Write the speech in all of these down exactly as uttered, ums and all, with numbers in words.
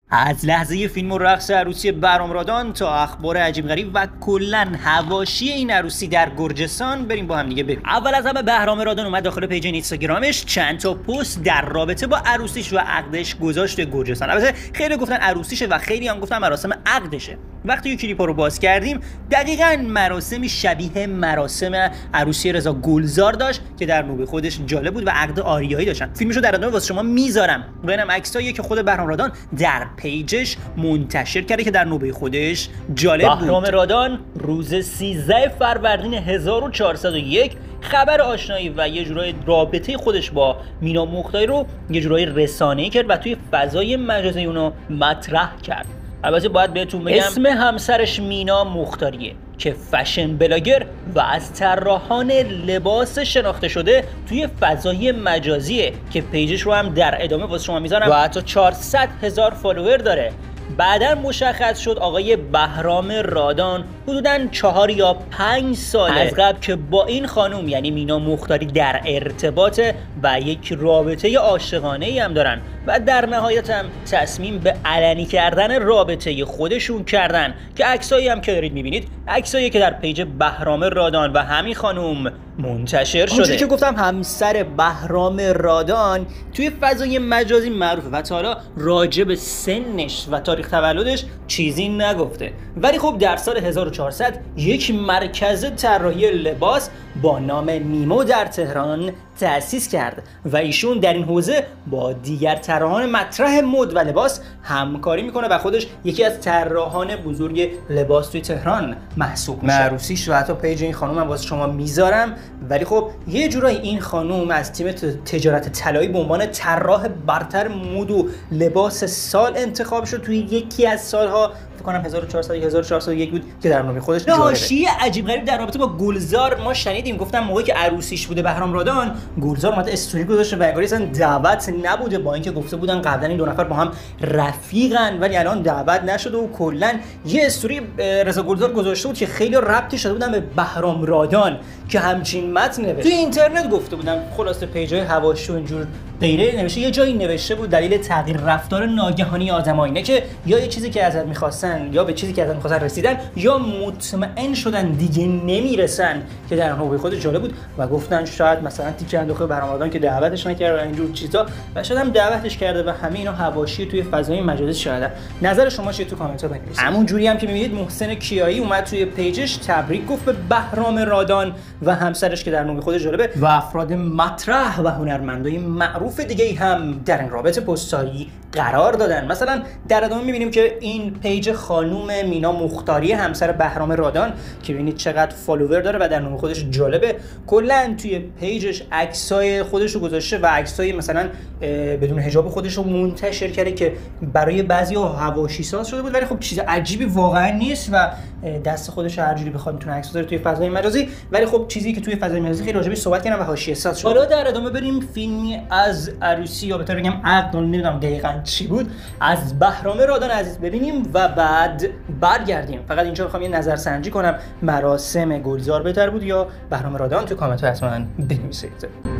از لحظه فیلم و رقص عروسی بهرام رادان تا اخبار عجیب غریب و کلا حواشی این عروسی در گرجستان بریم با هم دیگه ببینیم. اول از همه بهرام رادان اومد داخل پیج اینستاگرامش چند تا پست در رابطه با عروسیش و عقدش گذاشت توی گرجستان. البته خیلی گفتن عروسیشه و خیلی هم گفتن مراسم عقدشه. وقتی کلیپ رو باز کردیم دقیقاً مراسمی شبیه مراسم عروسی رضا گلزار داشت که در نوبه خودش جالب بود و عقد آریایی داشتن. فیلمشو در ادامه واسه شما میذارم. و اینم عکسایی که خود بهرام رادان در پیجش منتشر کرده که در نوبه خودش جالب بود. بهرام رادان روز سیزده فروردین هزار و چهارصد و یک خبر آشنایی و یه جورای رابطه خودش با مینا مختاری رو یه جورای رسانه‌ای کرد و توی فضای مجازی اونو مطرح کرد. البته باید بهتون بگم اسم همسرش مینا مختاریه که فشن بلاگر و از طراحان لباس شناخته شده توی فضای مجازیه که پیجش رو هم در ادامه واسه شما میذارم و حتی چهارصد هزار فالوور داره. بعدا مشخص شد آقای بهرام رادان حدوداً چهار یا پنج سال از قبل که با این خانم یعنی مینا مختاری در ارتباطه و یک رابطه عاشقانه ای هم دارن و در نهایت هم تصمیم به علنی کردن رابطه خودشون کردن که عکسایی هم که دارید میبینید عکسایی که در پیج بهرام رادان و همین خانم منتشر شده. اونجوری که گفتم همسر بهرام رادان توی فضای مجازی معروفه و تا حالا راجع به سنش و تاریخ تولدش چیزی نگفته، ولی خب در سال هزار و چهارصد یک مرکز طراحی لباس با نام میمو در تهران تأسیس کرد و ایشون در این حوزه با دیگر طراحان مطرح مد و لباس همکاری میکنه و خودش یکی از طراحان بزرگ لباس توی تهران محسوب میشه. عروسیش و حتی پیج این خانم هم واسه شما میذارم، ولی خب یه جورایی این خانم از تیم تجارت طلایی به عنوان طراح برتر مد و لباس سال انتخاب شد توی یکی از سالها، فکر کنم هزار و چهارصد هزار و چهارصد و یک بود که در نام خودش جالبه. حاشیه عجیب غریب در رابطه با گلزار ما شنیدیم. گفتم موقعی که عروسیش بوده بهرام رادان، گلزار اومد استوری گذاشته و انگار اصلا دعوت نبوده، با اینکه گفته بودن قبلا این دو نفر با هم رفیقن ولی الان دعوت نشده و کلا یه استوری رضا گلزار گذاشته بود که خیلی ربطی شده بودن به بهرام رادان که همچین متن نوشته. توی اینترنت گفته بودن خلاصه پیجای حواشی و اینجور غیره نوشته، یه جایی نوشته بود دلیل تغییر رفتار ناگهانی آدم‌ها اینه که یا یه چیزی که ازت می‌خواستن یا به چیزی که ازت می‌خواستن رسیدن یا مطمئن شدن دیگه نمیرسن که در نوبه خود جالب بود و گفتن شاید مثلا تیکه انداخته بهرام رادان که دعوتش نکرد و اینجور چیزا و شاید هم دعوتش کرده و همه اینا حواشی توی فضای مجازی شده. نظر شما چیه؟ تو کامنت‌ها بنویسید. همون جوری هم که می‌بینید محسن کیایی اومد توی پیجش تبریک گفت به بهرام رادان و همسرش که در نوبه خود جالبه و افراد مطرح و هنرمندای معروف دیگه هم در این رابطه پستایی قرار دادن. مثلا در ادامه می‌بینیم که این پیج خانم مینا مختاری همسر بهرام رادان که ببینید چقدر فالوور داره و در نام خودش جالبه، کلا توی پیجش عکسای خودش رو گذاشته و عکسای مثلا بدون حجاب خودش رو منتشر کرده که برای بعضیا حواشی ساز شده بود، ولی خب چیز عجیبی واقعا نیست و دست خودش هر جوری بخواد میتونه عکس بذاره توی فضای مجازی، ولی خب چیزی که توی فضای مجازی خیلی راجعش صحبت کردن و حاشیه ساز شده. حالا در ادامه بریم فیلمی از عروسی یا بهتر بگم عقد، نمیدونم دقیقاً چی بود، از بهرام رادان عزیز ببینیم و بعد برگردیم. فقط اینجا میخوام یه نظر سنجی کنم مراسم گلزار بهتر بود یا بهرام رادان؟ تو کامنت ها حتما بنویسید.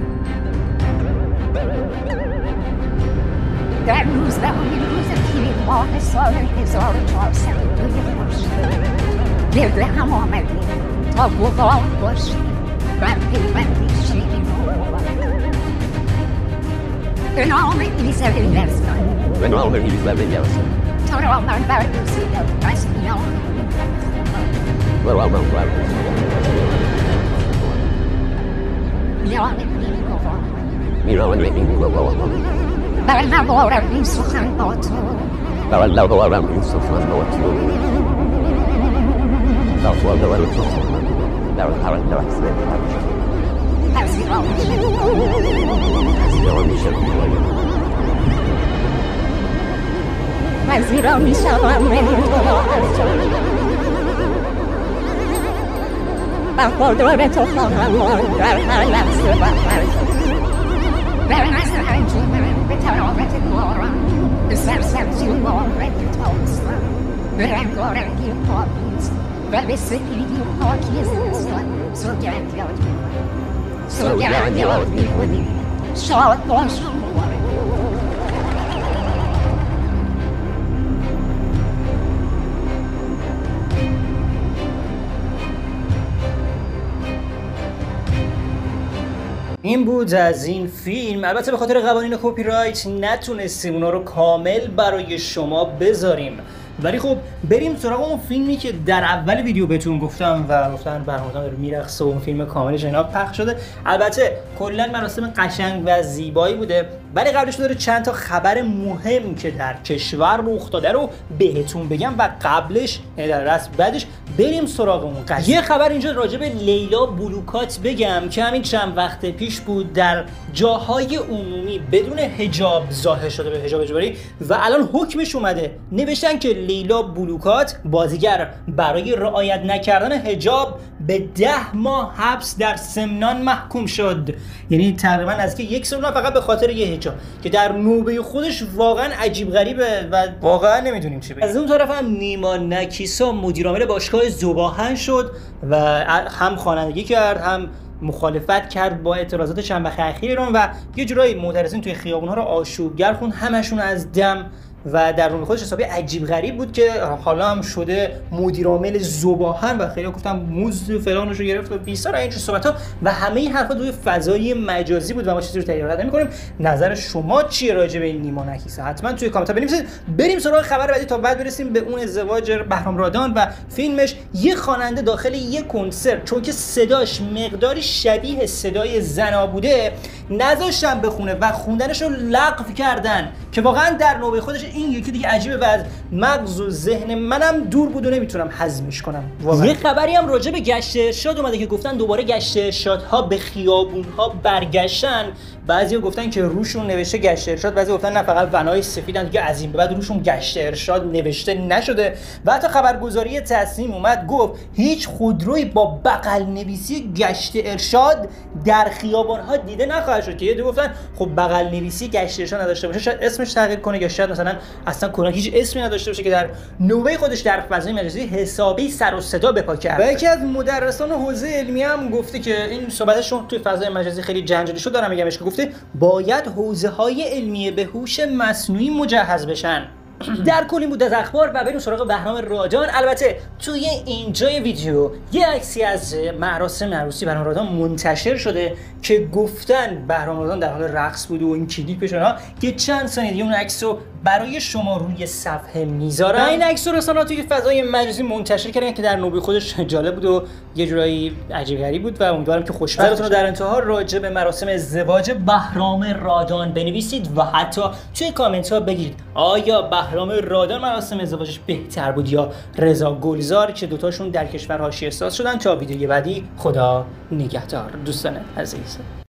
در روزدهمین روز تیر ماه سال هزار و چهارصد و دو خورشیدی گرد هم آمدیم تا گواه باشیم بر پیوندی شیرین به نام ایزد یزدان به نام ایزد یزدان تو را من برگزیدم از میان و را من برگزیدم میان نیکوان میان نیکوان بر نوارم این سخن با تو بر نوارم این سخن با تو در تو نوارم این سخن در هر نفس پذیرا پذیرا میشم پذیرا میشم من تو را از جان وفادار تو خواهم ماند در هر لحظه و هر جا بر نزد انجمن به تراوت باران به سرسبزی و بارک تابستان به رنگارنگی پاکیز و به سفیدی و پاکی زمستان سوگند یاد میکنیم سوگند یاد میکنیم شاد باش مبارک این بود از این فیلم. البته به خاطر قوانین کپی رایت نتونستیم اونا رو کامل برای شما بذاریم، ولی خب بریم سراغ اون فیلمی که در اول ویدیو بهتون گفتم و گفتن برنامه‌ها داره میرقصه و اون فیلم کاملش اینا پخش شده. البته کلا مراسم قشنگ و زیبایی بوده، ولی قبلش داره چند تا خبر مهم که در کشور رخ داده رو بهتون بگم و قبلش در راست بعدش بریم سراغ اون قضیه. یه خبر اینجا راجع به لیلا بلوکات بگم که همین چند وقت پیش بود در جاهای عمومی بدون حجاب ظاهر شده به حجاب اجباری و الان حکمش اومده. نوشتن که لیلا بلوکات بازیگر برای رعایت نکردن حجاب به ده ماه حبس در سمنان محکوم شد. یعنی تقریبا از که یک سال فقط به خاطر یه حجاب که در نوبه خودش واقعا عجیب غریبه و واقعا نمیدونیم چی بگیم. از اون طرف هم نیما نکیسا مدیرعامل باشگاه ذوباهن شد و هم خوانندگی کرد هم مخالفت کرد با اعتراضات چند وقت اخیر ایران و یه جورایی معترضین توی خیابون‌ها رو آشوبگر خوند، همشون از دم و در روی خودش حسابی عجیب غریب بود که حالا هم شده مدیر عامل ذوباهن و خیلی گفتم موز فلانشو گرفت و بیسار این چه صحبت‌ها و همه این حرفا توی فضای مجازی بود و ما چیزی رو تغییر نمی‌کنیم. نظر شما چیه راجع به این نیما نکیسا؟ حتما توی کامنت‌ها بنویسید. بریم سراغ خبر بعدی تا بعد برسیم به اون ازدواج بهرام رادان و فیلمش. یه خواننده داخل یه کنسرت چون که صداش مقداری شبیه صدای زنا بوده نذاشتن بخونه و خوندنش رو لغو کردن که واقعا در نوبه خودش این یکی دیگه عجیبه و از مغز و ذهن منم دور بود و نمیتونم هضمش کنم واقعا. یه خبری هم راجع به گشت ارشاد اومده که گفتن دوباره گشت ارشادها به خیابون‌ها برگشتن. بعضیا گفتن که روشون نوشته گشت ارشاد، بعضی گفتن نه فقط بنای سفیدن دیگه از این به بعد روشون گشت ارشاد نوشته نشده. و حتی خبرگزاری تصمیم اومد گفت هیچ خودرویی با بغل نویسی گشت ارشاد در خیابان‌ها دیده نخواهد شد. که یه دو گفتن خب بغل نویسی گشت ارشاد نداشته باشه شاید اسمش تغییر کنه یا شاید مثلا اصلا کلا هیچ اسمی نداشته باشه که در نوبه خودش در فضای مجازی حسابی سر و صدا بپا کرد. و یکی از مدرسان حوزه علمی هم گفته که این صحبتشون توی فضای مجازی خیلی جنجالی شد، دارم میگمش که گفته باید حوزه‌های علمی به هوش مصنوعی مجهز بشن. در کلی بود از اخبار و بریم سراغ بهرام رادان. البته توی اینجای ویدیو یه عکسی از مراسم عروسی بهرام رادان منتشر شده که گفتن بهرام رادان در حال رقص بود و این کلیپش ها که چند ثانیه دیگه اون عکسو برای شما روی صفحه میذارم. این عکس رو رسانه‌ها توی فضای مجازی منتشر کردن که در نوبه خودش جالب بود و یه جورایی عجیب غریب بود و امیدوارم که خوشبختتون رو در انتها راجع به مراسم ازدواج بهرام رادان بنویسید و حتی توی کامنت ها بگید آیا بهرام رادان مراسم ازدواجش بهتر بود یا رضا گلزار که دوتاشون در کشور حاشیه ساز شدن. تا ویدیوی بعدی خدا نگهدار دوستان عزیز.